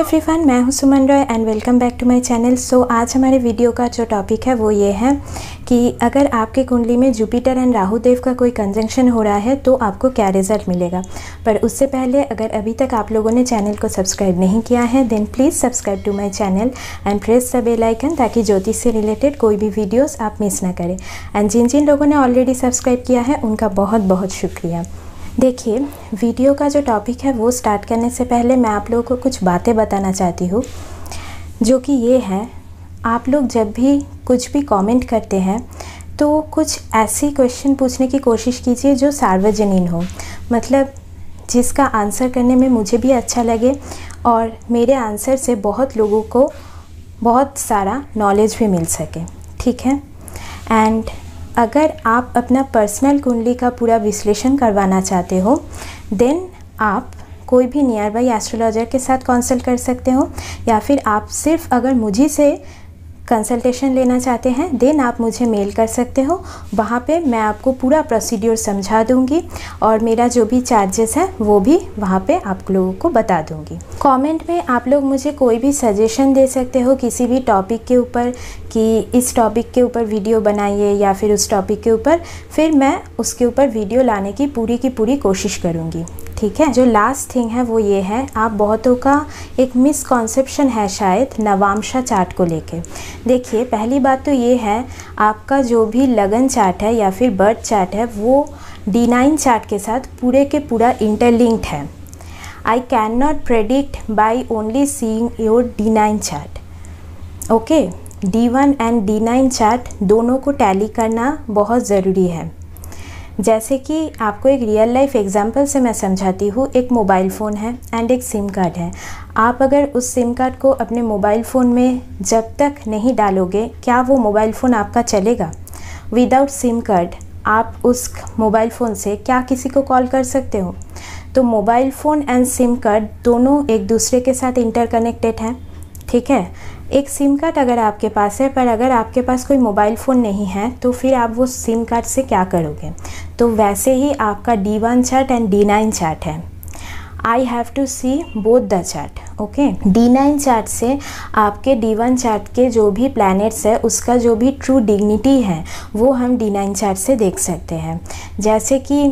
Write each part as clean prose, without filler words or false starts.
Everyone, मैं हूं Suman Roy and welcome back to my channel. So आज हमारे वीडियो का जो टॉपिक है वो ये है कि अगर आपके कुंडली में जुपिटर एंड राहु देव का कोई कंजंक्शन हो रहा है तो आपको क्या रिजल्ट मिलेगा। पर उससे पहले अगर अभी तक आप लोगों ने चैनल को सब्सक्राइब नहीं किया है then please subscribe to my channel and press the bell icon ताकि ज्योतिष से रिलेटेड कोई भी वीडियोज़ आप मिस ना करें। एंड जिन जिन लोगों ने ऑलरेडी सब्सक्राइब किया है उनका बहुत बहुत शुक्रिया। देखिए, वीडियो का जो टॉपिक है वो स्टार्ट करने से पहले मैं आप लोगों को कुछ बातें बताना चाहती हूँ, जो कि ये है, आप लोग जब भी कुछ भी कमेंट करते हैं तो कुछ ऐसी क्वेश्चन पूछने की कोशिश कीजिए जो सार्वजनीन हो, मतलब जिसका आंसर करने में मुझे भी अच्छा लगे और मेरे आंसर से बहुत लोगों को बहुत सारा नॉलेज भी मिल सके, ठीक है। एंड अगर आप अपना पर्सनल कुंडली का पूरा विश्लेषण करवाना चाहते हो देन आप कोई भी नियर बाई एस्ट्रोलॉजर के साथ कंसल्ट कर सकते हो, या फिर आप सिर्फ अगर मुझे से कंसल्टेशन लेना चाहते हैं देन आप मुझे मेल कर सकते हो। वहाँ पे मैं आपको पूरा प्रोसीड्यूर समझा दूँगी और मेरा जो भी चार्जेस है वो भी वहाँ पे आप लोगों को बता दूँगी। कमेंट में आप लोग मुझे कोई भी सजेशन दे सकते हो किसी भी टॉपिक के ऊपर कि इस टॉपिक के ऊपर वीडियो बनाइए या फिर उस टॉपिक के ऊपर, फिर मैं उसके ऊपर वीडियो लाने की पूरी कोशिश करूँगी, ठीक है। जो लास्ट थिंग है वो ये है, आप बहुतों का एक मिसकॉन्सेप्शन है शायद नवांशा चार्ट को लेके। देखिए, पहली बात तो ये है, आपका जो भी लगन चार्ट है या फिर बर्थ चार्ट है वो D9 चार्ट के साथ पूरे के पूरा इंटरलिंक्ड है। I can not predict by only seeing your D9 chart, okay. D1 and D9 chart दोनों को टैली करना बहुत ज़रूरी है। जैसे कि आपको एक रियल लाइफ एग्जांपल से मैं समझाती हूँ। एक मोबाइल फ़ोन है एंड एक सिम कार्ड है। आप अगर उस सिम कार्ड को अपने मोबाइल फ़ोन में जब तक नहीं डालोगे, क्या वो मोबाइल फ़ोन आपका चलेगा? विदाउट सिम कार्ड आप उस मोबाइल फ़ोन से क्या किसी को कॉल कर सकते हो? तो mobile phone and sim card दोनों एक दूसरे के साथ इंटरकनेक्टेड हैं, ठीक है। एक सिम कार्ड अगर आपके पास है, पर अगर आपके पास कोई मोबाइल फ़ोन नहीं है तो फिर आप वो सिम कार्ड से क्या करोगे? तो वैसे ही आपका D1 chart and D9 chart है। I have to see both the chart, okay. D9 chart से आपके D1 चार्ट के जो भी प्लैनेट्स है उसका जो भी ट्रू डिग्निटी है वो हम D9 चार्ट से देख सकते हैं। जैसे कि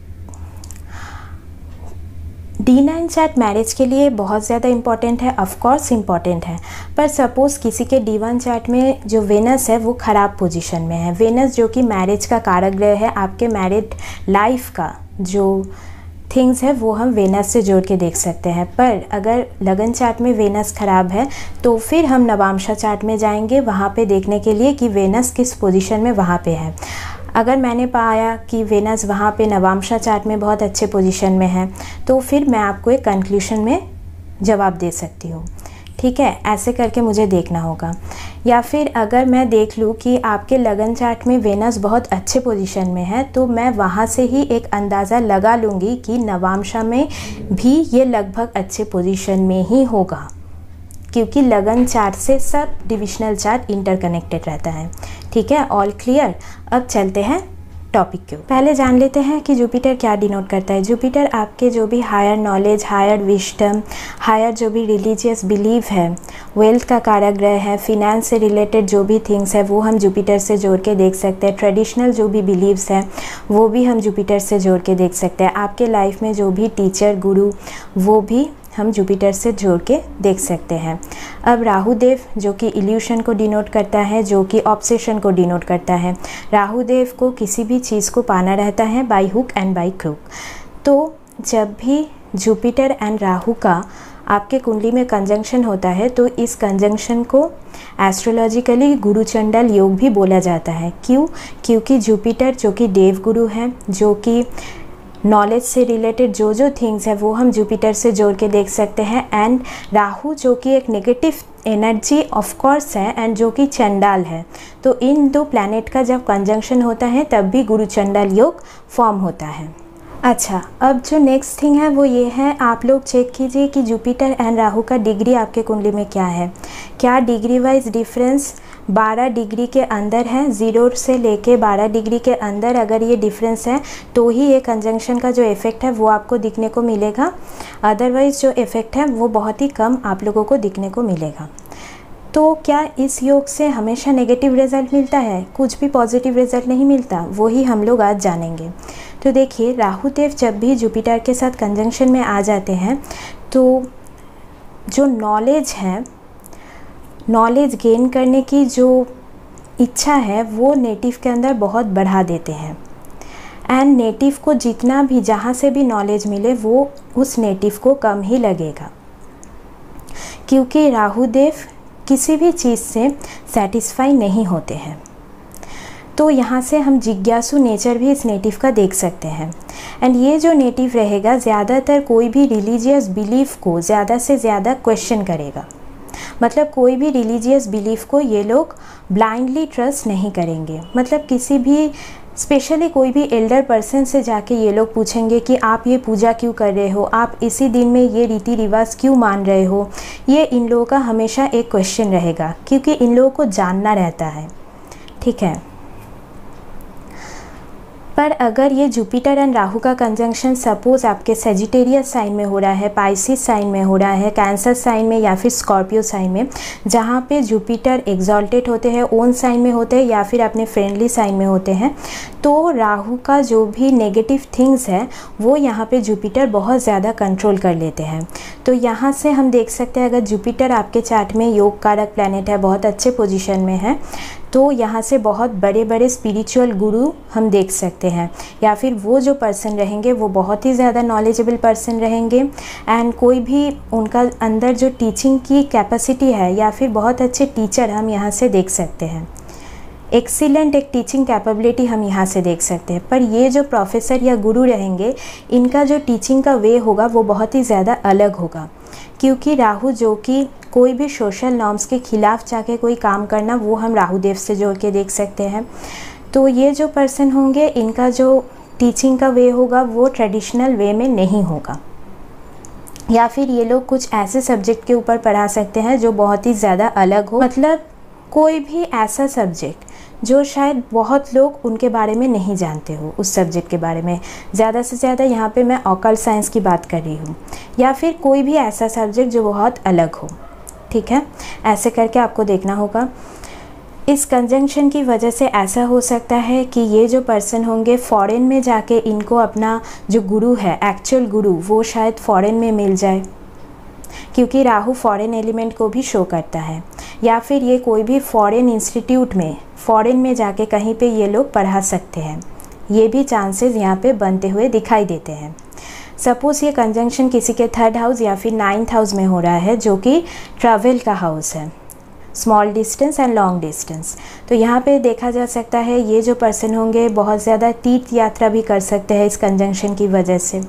D9 चार्ट मैरिज के लिए बहुत ज़्यादा इम्पॉर्टेंट है, ऑफ कोर्स इम्पॉर्टेंट है। पर सपोज़ किसी के D1 चार्ट में जो वेनस है वो ख़राब पोजीशन में है। वेनस जो कि मैरिज का कारक ग्रह है, आपके मैरिड लाइफ का जो थिंग्स है वो हम वेनस से जोड़ के देख सकते हैं। पर अगर लगन चार्ट में वेनस ख़राब है तो फिर हम नवांशा चार्ट में जाएंगे वहाँ पे देखने के लिए कि वेनस किस पोजीशन में वहाँ पे है। अगर मैंने पाया कि वेनस वहाँ पे नवांशा चार्ट में बहुत अच्छे पोजीशन में है तो फिर मैं आपको एक कंक्लूशन में जवाब दे सकती हूँ, ठीक है। ऐसे करके मुझे देखना होगा। या फिर अगर मैं देख लूँ कि आपके लगन चार्ट में वेनस बहुत अच्छे पोजीशन में है तो मैं वहाँ से ही एक अंदाज़ा लगा लूँगी कि नवांशा में भी ये लगभग अच्छे पोजीशन में ही होगा, क्योंकि लगन चार्ट से सब डिविजनल चार्ट इंटरकनेक्टेड रहता है, ठीक है। All clear. अब चलते हैं टॉपिक के ऊपर। पहले जान लेते हैं कि जुपिटर क्या डिनोट करता है। जुपिटर आपके जो भी higher knowledge, higher wisdom, higher जो भी रिलीजियस बिलीव है, वेल्थ का कारक ग्रह है, फिनेंस से रिलेटेड जो भी थिंग्स है वो हम जुपिटर से जोड़ के देख सकते हैं। ट्रेडिशनल जो भी बिलीव्स हैं वो भी हम जुपिटर से जोड़ के देख सकते हैं। आपके लाइफ में जो भी टीचर, गुरु, वो भी हम जुपिटर से जोड़ के देख सकते हैं। अब राहु देव जो कि इल्यूशन को डिनोट करता है, जो कि ऑब्सेशन को डिनोट करता है। राहु देव को किसी भी चीज़ को पाना रहता है by hook and by crook. तो जब भी जुपिटर एंड राहु का आपके कुंडली में कंजंक्शन होता है तो इस कंजंक्शन को एस्ट्रोलॉजिकली गुरुचंडल योग भी बोला जाता है। क्यों? क्योंकि जुपिटर जो कि देव गुरु हैं, जो कि नॉलेज से रिलेटेड जो थिंग्स है वो हम जुपिटर से जोड़ के देख सकते हैं। एंड राहु जो कि एक नेगेटिव एनर्जी ऑफ कोर्स है एंड जो कि चंडाल है। तो इन दो प्लैनेट का जब कंजंक्शन होता है तब भी गुरु चंडाल योग फॉर्म होता है। अच्छा, अब जो नेक्स्ट थिंग है वो ये है, आप लोग चेक कीजिए कि जुपिटर एंड राहु का डिग्री आपके कुंडली में क्या है। क्या डिग्री वाइज डिफरेंस 12 डिग्री के अंदर है, 0 से लेके 12 डिग्री के अंदर अगर ये डिफरेंस है तो ही ये कंजंक्शन का जो इफ़ेक्ट है वो आपको दिखने को मिलेगा। अदरवाइज़ जो इफ़ेक्ट है वो बहुत ही कम आप लोगों को दिखने को मिलेगा। तो क्या इस योग से हमेशा नेगेटिव रिजल्ट मिलता है? कुछ भी पॉजिटिव रिजल्ट नहीं मिलता, वो ही हम लोग आज जानेंगे। तो देखिए, राहु देव जब भी जुपिटर के साथ कंजंक्शन में आ जाते हैं तो जो नॉलेज है, नॉलेज गेन करने की जो इच्छा है वो नेटिव के अंदर बहुत बढ़ा देते हैं। एंड नेटिव को जितना भी जहाँ से भी नॉलेज मिले वो उस नेटिव को कम ही लगेगा, क्योंकि राहु देव किसी भी चीज़ से सेटिस्फाई नहीं होते हैं। तो यहाँ से हम जिज्ञासु नेचर भी इस नेटिव का देख सकते हैं। एंड ये जो नेटिव रहेगा ज़्यादातर कोई भी रिलीजियस बिलीफ को ज़्यादा से ज़्यादा क्वेश्चन करेगा। मतलब कोई भी रिलीजियस बिलीफ को ये लोग ब्लाइंडली ट्रस्ट नहीं करेंगे। मतलब किसी भी स्पेशली कोई भी एल्डर पर्सन से जाके ये लोग पूछेंगे कि आप ये पूजा क्यों कर रहे हो, आप इसी दिन में ये रीति रिवाज क्यों मान रहे हो। ये इन लोगों का हमेशा एक क्वेश्चन रहेगा, क्योंकि इन लोगों को जानना रहता है। ठीक है, पर अगर ये जुपिटर एंड राहु का कंजंक्शन सपोज आपके सेजिटेरियस साइन में हो रहा है, पाइसिस साइन में हो रहा है, कैंसर साइन में या फिर स्कॉर्पियो साइन में, जहाँ पे जुपिटर एग्जॉल्टेड होते हैं, ओन साइन में होते हैं या फिर अपने फ्रेंडली साइन में होते हैं, तो राहु का जो भी नेगेटिव थिंग्स है वो यहाँ पे जुपिटर बहुत ज़्यादा कंट्रोल कर लेते हैं। तो यहाँ से हम देख सकते हैं, अगर जुपिटर आपके चार्ट में योग कारक प्लैनेट है, बहुत अच्छे पोजीशन में है, तो यहाँ से बहुत बड़े बड़े स्पिरिचुअल गुरु हम देख सकते हैं, या फिर वो जो पर्सन रहेंगे वो बहुत ही ज़्यादा नॉलेजेबल पर्सन रहेंगे। एंड कोई भी उनका अंदर जो टीचिंग की कैपेसिटी है या फिर बहुत अच्छे टीचर हम यहाँ से देख सकते हैं। एक्सीलेंट एक टीचिंग कैपेबिलिटी हम यहाँ से देख सकते हैं। पर ये जो प्रोफेसर या गुरु रहेंगे, इनका जो टीचिंग का वे होगा वो बहुत ही ज़्यादा अलग होगा, क्योंकि राहु जो कि कोई भी सोशल नॉर्म्स के खिलाफ जाके कोई काम करना, वो हम राहु देव से जोड़ के देख सकते हैं। तो ये जो पर्सन होंगे, इनका जो टीचिंग का वे होगा वो ट्रेडिशनल वे में नहीं होगा, या फिर ये लोग कुछ ऐसे सब्जेक्ट के ऊपर पढ़ा सकते हैं जो बहुत ही ज़्यादा अलग हो। मतलब कोई भी ऐसा सब्जेक्ट जो शायद बहुत लोग उनके बारे में नहीं जानते हो, उस सब्जेक्ट के बारे में। ज़्यादा से ज़्यादा यहाँ पे मैं ऑकल्ट साइंस की बात कर रही हूँ, या फिर कोई भी ऐसा सब्जेक्ट जो बहुत अलग हो। ठीक है, ऐसे करके आपको देखना होगा। इस कंजंक्शन की वजह से ऐसा हो सकता है कि ये जो पर्सन होंगे फॉरेन में जाके इनको अपना जो गुरु है, एक्चुअल गुरु, वो शायद फॉरेन में मिल जाए, क्योंकि राहु फॉरेन एलिमेंट को भी शो करता है। या फिर ये कोई भी फॉरेन इंस्टीट्यूट में, फॉरेन में जाके कहीं पे ये लोग पढ़ा सकते हैं। ये भी चांसेस यहाँ पे बनते हुए दिखाई देते हैं। सपोज़ ये कंजंक्शन किसी के 3rd हाउस या फिर 9th हाउस में हो रहा है, जो कि ट्रैवल का हाउस है, small distance and long distance. तो यहाँ पे देखा जा सकता है ये जो पर्सन होंगे बहुत ज़्यादा तीर्थ यात्रा भी कर सकते हैं इस कंजंक्शन की वजह से।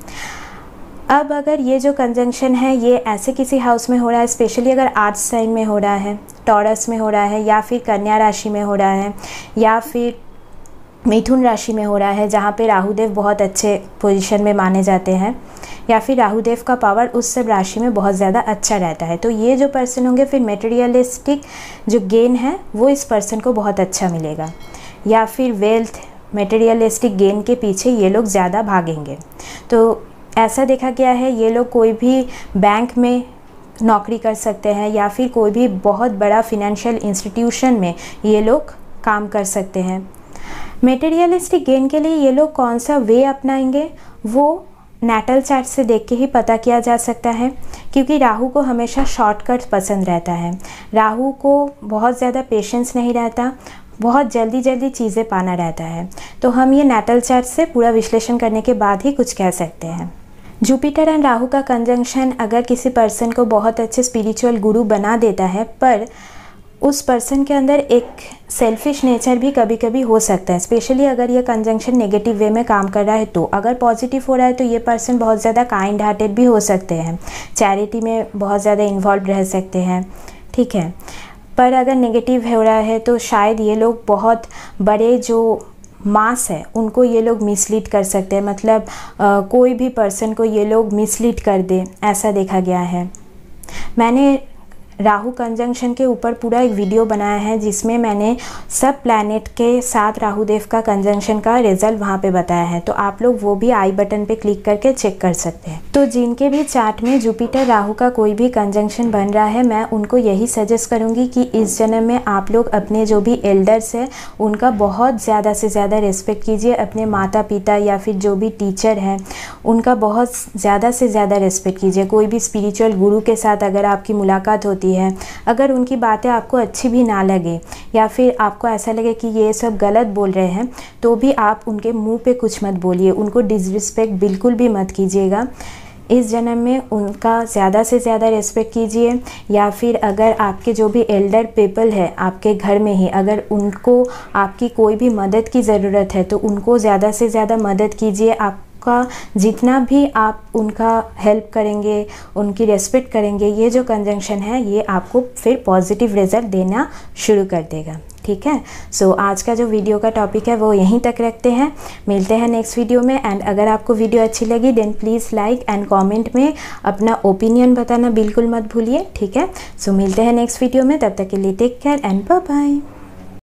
अब अगर ये जो कंजंक्शन है ये ऐसे किसी हाउस में हो रहा है, स्पेशली अगर आर्थ साइन में हो रहा है, टॉरस में हो रहा है, या फिर कन्या राशि में हो रहा है, या फिर मिथुन राशि में हो रहा है, जहाँ पे राहुदेव बहुत अच्छे पोजीशन में माने जाते हैं, या फिर राहुदेव का पावर उस सब राशि में बहुत ज़्यादा अच्छा रहता है, तो ये जो पर्सन होंगे फिर मटेरियलिस्टिक जो गेन है वो इस पर्सन को बहुत अच्छा मिलेगा, या फिर वेल्थ मटेरियलिस्टिक गेन के पीछे ये लोग ज़्यादा भागेंगे। तो ऐसा देखा गया है ये लोग कोई भी बैंक में नौकरी कर सकते हैं, या फिर कोई भी बहुत बड़ा फिनेंशियल इंस्टीट्यूशन में ये लोग काम कर सकते हैं। मटेरियलिस्टिक गेन के लिए ये लोग कौन सा वे अपनाएंगे वो नेटल चार्ट से देख के ही पता किया जा सकता है, क्योंकि राहु को हमेशा शॉर्टकट पसंद रहता है। राहु को बहुत ज़्यादा पेशेंस नहीं रहता, बहुत जल्दी जल्दी चीज़ें पाना रहता है। तो हम ये नेटल चार्ट से पूरा विश्लेषण करने के बाद ही कुछ कह सकते हैं। जुपिटर एंड राहु का कंजंक्शन अगर किसी पर्सन को बहुत अच्छे स्पिरिचुअल गुरु बना देता है, पर उस पर्सन के अंदर एक सेल्फिश नेचर भी कभी कभी हो सकता है, स्पेशली अगर ये कंजंक्शन नेगेटिव वे में काम कर रहा है। तो अगर पॉजिटिव हो रहा है तो ये पर्सन बहुत ज़्यादा काइंड हार्टेड भी हो सकते हैं, चैरिटी में बहुत ज़्यादा इन्वॉल्व रह सकते हैं। ठीक है, पर अगर नेगेटिव हो रहा है तो शायद ये लोग बहुत बड़े जो मास है उनको ये लोग मिसलीड कर सकते हैं, मतलब कोई भी पर्सन को ये लोग मिसलीड कर दे, ऐसा देखा गया है। मैंने राहु कंजंक्शन के ऊपर पूरा एक वीडियो बनाया है जिसमें मैंने सब प्लैनेट के साथ राहु देव का कंजंक्शन का रिजल्ट वहाँ पे बताया है, तो आप लोग वो भी आई बटन पे क्लिक करके चेक कर सकते हैं। तो जिनके भी चार्ट में जुपिटर राहु का कोई भी कंजंक्शन बन रहा है, मैं उनको यही सजेस्ट करूँगी कि इस जन्म में आप लोग अपने जो भी एल्डर्स है उनका बहुत ज़्यादा से ज़्यादा रिस्पेक्ट कीजिए। अपने माता पिता या फिर जो भी टीचर हैं उनका बहुत ज़्यादा से ज़्यादा रिस्पेक्ट कीजिए। कोई भी स्पिरिचुअल गुरु के साथ अगर आपकी मुलाकात होती है, अगर उनकी बातें आपको अच्छी भी ना लगे या फिर आपको ऐसा लगे कि ये सब गलत बोल रहे हैं, तो भी आप उनके मुंह पे कुछ मत बोलिए, उनको डिसरिस्पेक्ट बिल्कुल भी मत कीजिएगा। इस जन्म में उनका ज़्यादा से ज़्यादा रिस्पेक्ट कीजिए। या फिर अगर आपके जो भी एल्डर पीपल है आपके घर में ही, अगर उनको आपकी कोई भी मदद की ज़रूरत है तो उनको ज़्यादा से ज़्यादा मदद कीजिए। आपका जितना भी आप उनका हेल्प करेंगे, उनकी रेस्पेक्ट करेंगे, ये जो कंजंक्शन है ये आपको फिर पॉजिटिव रिजल्ट देना शुरू कर देगा। ठीक है, सो आज का जो वीडियो का टॉपिक है वो यहीं तक रखते हैं। मिलते हैं नेक्स्ट वीडियो में। एंड अगर आपको वीडियो अच्छी लगी then please like and comment में अपना ओपिनियन बताना बिल्कुल मत भूलिए। ठीक है, सो मिलते हैं नेक्स्ट वीडियो में, तब तक के लिए take care and bye bye.